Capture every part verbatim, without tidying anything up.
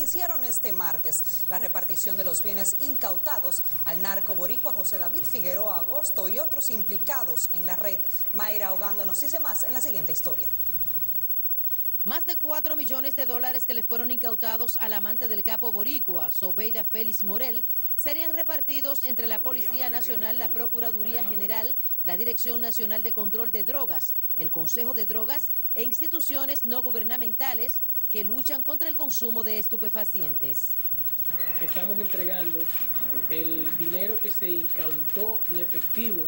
iniciaron este martes la repartición de los bienes incautados al narco boricua José David Figueroa Agosto y otros implicados en la red. Mayra Ogando nos dice más en la siguiente historia. Más de cuatro millones de dólares que le fueron incautados al amante del capo boricua, Zobeida Félix Morel, serían repartidos entre la Policía Nacional, la Procuraduría General, la Dirección Nacional de Control de Drogas, el Consejo de Drogas e instituciones no gubernamentales que luchan contra el consumo de estupefacientes. Estamos entregando el dinero que se incautó en efectivo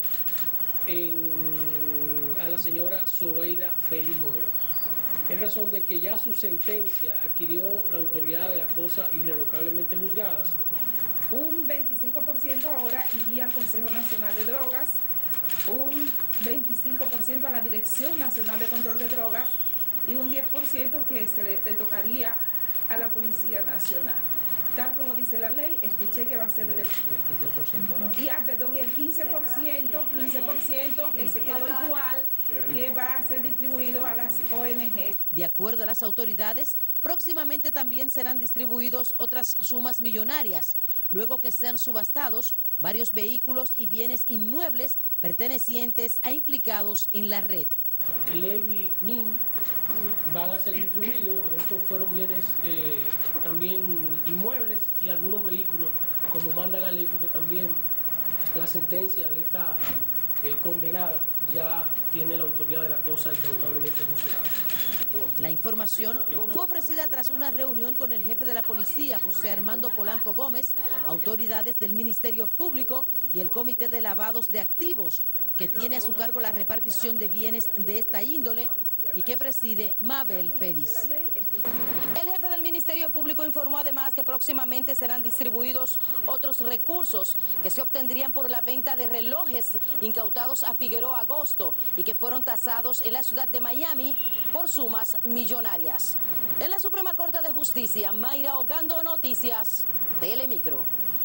en, a la señora Zobeida Félix Morel. En razón de que ya su sentencia adquirió la autoridad de la cosa irrevocablemente juzgada. Un veinticinco por ciento ahora iría al Consejo Nacional de Drogas, un veinticinco por ciento a la Dirección Nacional de Control de Drogas y un diez por ciento que se le, le tocaría a la Policía Nacional. Tal como dice la ley, este cheque va a ser de... Y, ah, perdón, y el quince por ciento, quince por ciento que se quedó igual, que va a ser distribuido a las O N G. De acuerdo a las autoridades, próximamente también serán distribuidos otras sumas millonarias, luego que sean subastados varios vehículos y bienes inmuebles pertenecientes a implicados en la red. Levi Nin van a ser distribuidos, estos fueron bienes eh, también inmuebles y algunos vehículos, como manda la ley, porque también la sentencia de esta eh, condenada ya tiene la autoridad de la cosa irrevocablemente juzgada. La información fue ofrecida tras una reunión con el jefe de la policía, José Armando Polanco Gómez, autoridades del Ministerio Público y el Comité de Lavados de Activos, que tiene a su cargo la repartición de bienes de esta índole y que preside Mabel Félix. El jefe del Ministerio Público informó además que próximamente serán distribuidos otros recursos que se obtendrían por la venta de relojes incautados a Figueroa Agosto y que fueron tasados en la ciudad de Miami por sumas millonarias. En la Suprema Corte de Justicia, Mayra Ogando, Noticias Telemicro.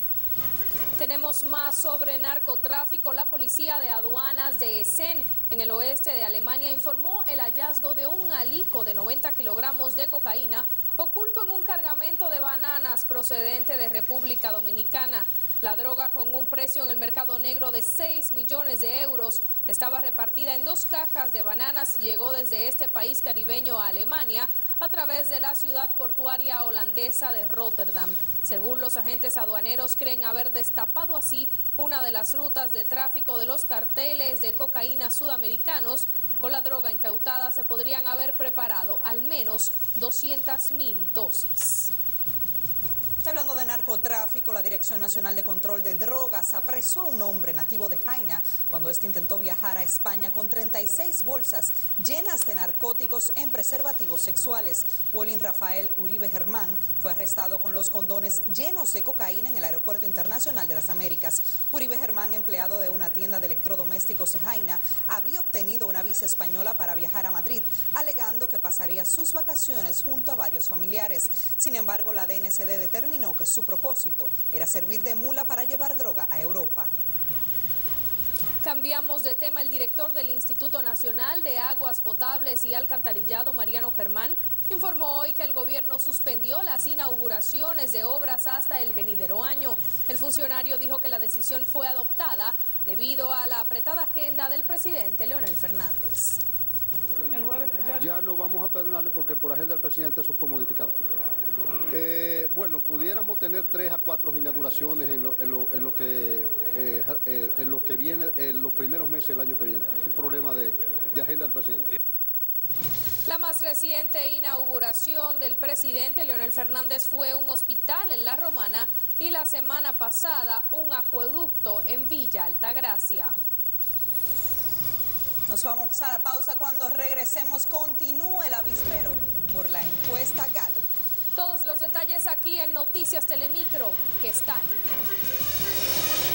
Tenemos más sobre narcotráfico. La policía de aduanas de Essen, en el oeste de Alemania, informó el hallazgo de un alijo de noventa kilogramos de cocaína oculto en un cargamento de bananas procedente de República Dominicana. La droga, con un precio en el mercado negro de seis millones de euros, estaba repartida en dos cajas de bananas y llegó desde este país caribeño a Alemania a través de la ciudad portuaria holandesa de Rotterdam. Según los agentes aduaneros, creen haber destapado así una de las rutas de tráfico de los carteles de cocaína sudamericanos. Con la droga incautada se podrían haber preparado al menos doscientas mil dosis. Hablando de narcotráfico, la Dirección Nacional de Control de Drogas apresó a un hombre nativo de Jaina cuando este intentó viajar a España con treinta y seis bolsas llenas de narcóticos en preservativos sexuales. Paulín Rafael Uribe Germán fue arrestado con los condones llenos de cocaína en el Aeropuerto Internacional de las Américas. Uribe Germán, empleado de una tienda de electrodomésticos de Jaina, había obtenido una visa española para viajar a Madrid, alegando que pasaría sus vacaciones junto a varios familiares. Sin embargo, la D N C D determinó que su propósito era servir de mula para llevar droga a Europa. Cambiamos de tema. El director del Instituto Nacional de Aguas Potables y Alcantarillado, Mariano Germán, informó hoy que el gobierno suspendió las inauguraciones de obras hasta el venidero año. El funcionario dijo que la decisión fue adoptada debido a la apretada agenda del presidente Leonel Fernández. Ya no vamos a perdonarle porque por agenda del presidente eso fue modificado. Eh, bueno, pudiéramos tener tres a cuatro inauguraciones en lo, en lo, en lo que, eh, eh, en lo que viene, en los primeros meses del año que viene. El problema de, de agenda del presidente. La más reciente inauguración del presidente Leonel Fernández fue un hospital en La Romana y la semana pasada un acueducto en Villa Altagracia. Nos vamos a la pausa. Cuando regresemos continúa el avispero por la encuesta Gallup. Todos los detalles aquí en Noticias Telemicro, que está en...